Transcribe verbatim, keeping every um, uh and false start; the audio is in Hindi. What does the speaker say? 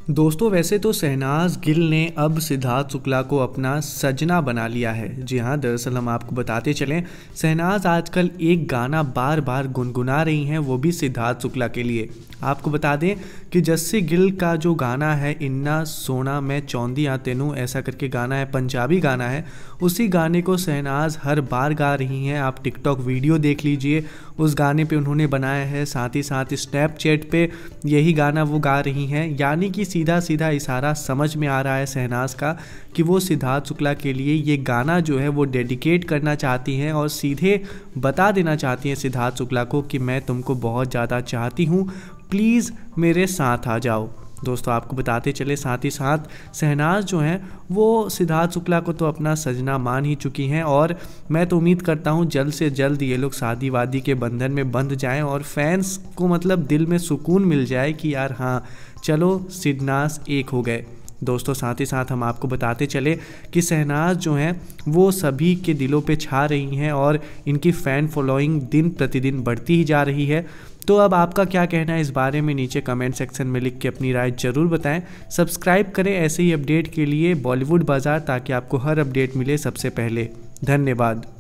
दोस्तों वैसे तो शहनाज गिल ने अब सिद्धार्थ शुक्ला को अपना सजना बना लिया है। जी हाँ, दरअसल हम आपको बताते चलें, शहनाज आजकल एक गाना बार बार गुनगुना रही हैं, वो भी सिद्धार्थ शुक्ला के लिए। आपको बता दें कि जस्सी गिल का जो गाना है इन्ना सोना मैं चौंधी आ तेनू, ऐसा करके गाना है, पंजाबी गाना है, उसी गाने को शहनाज हर बार गा रही हैं। आप टिकटॉक वीडियो देख लीजिए, उस गाने पे उन्होंने बनाया है, साथ ही साथ स्नैपचैट पे यही गाना वो गा रही हैं। यानी कि सीधा सीधा इशारा समझ में आ रहा है शहनाज का कि वो सिद्धार्थ शुक्ला के लिए ये गाना जो है वो डेडिकेट करना चाहती हैं और सीधे बता देना चाहती हैं सिद्धार्थ शुक्ला को कि मैं तुमको बहुत ज़्यादा चाहती हूँ, प्लीज़ मेरे साथ आ जाओ। दोस्तों आपको बताते चले, साथ ही साथ शहनाज जो हैं वो सिद्धार्थ शुक्ला को तो अपना सजना मान ही चुकी हैं और मैं तो उम्मीद करता हूँ जल्द से जल्द ये लोग शादी वादी के बंधन में बंध जाएं और फैंस को मतलब दिल में सुकून मिल जाए कि यार हाँ चलो शहनाज एक हो गए। दोस्तों साथ ही साथ हम आपको बताते चले कि शहनाज जो हैं वो सभी के दिलों पे छा रही हैं और इनकी फ़ैन फॉलोइंग दिन प्रतिदिन बढ़ती ही जा रही है। तो अब आपका क्या कहना है इस बारे में, नीचे कमेंट सेक्शन में लिख के अपनी राय ज़रूर बताएं। सब्सक्राइब करें ऐसे ही अपडेट के लिए बॉलीवुड बाज़ार, ताकि आपको हर अपडेट मिले सबसे पहले। धन्यवाद।